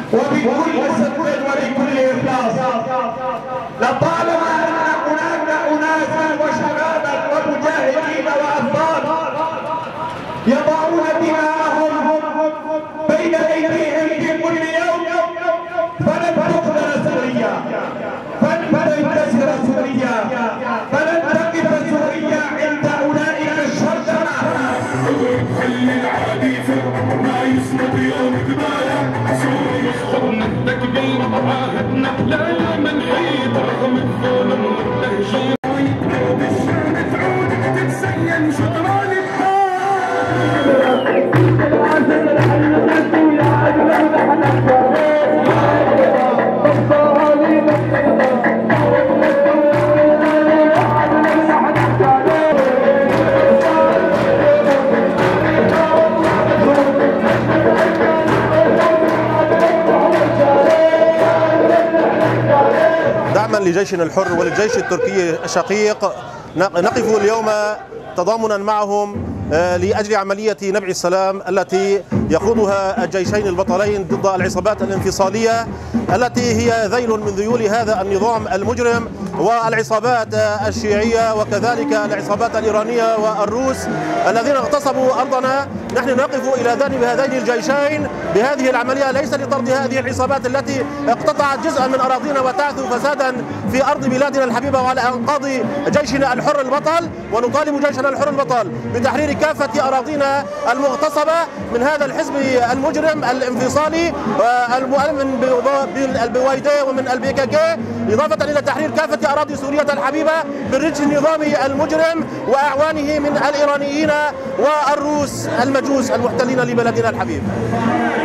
وبكل صدق وبكل إخلاص. لطالما أن هناك أناسا وشبابا ومجاهدين وأبطال يضعون دماءهم بين أيديهم في كل يوم، فلن تقبل سوريا، فلن تنتصر سوريا، فلن تقف سوريا عند أولئك الشرذمة. خلي العادي ما يسند يوم قباله سوري خذنا تكبير عاهدنا لا منحيط رغم الظلم والتهجير بالشام تعود تتزين شطران دعما لجيشنا الحر وللجيش التركي الشقيق نقف اليوم تضامنا معهم لأجل عملية نبع السلام التي يخوضها الجيشين البطلين ضد العصابات الانفصالية التي هي ذيل من ذيول هذا النظام المجرم والعصابات الشيعية وكذلك العصابات الإيرانية والروس الذين اغتصبوا أرضنا. نحن نقف إلى جانب هذين الجيشين بهذه العملية ليس لطرد هذه العصابات التي اقتطعت جزءا من أراضينا وتعثو فسادا في أرض بلادنا الحبيبة وعلى أنقاض جيشنا الحر البطل، ونطالب جيشنا الحر البطل بتحرير كافة أراضينا المغتصبة من هذا الحزب المجرم الانفصالي المؤمن بالبويدة ومن البيكك، إضافة إلى تحرير كافة أراضي سوريا الحبيبة من رجل النظامي المجرم وأعوانه من الإيرانيين والروس المجوس المحتلين لبلدنا الحبيب.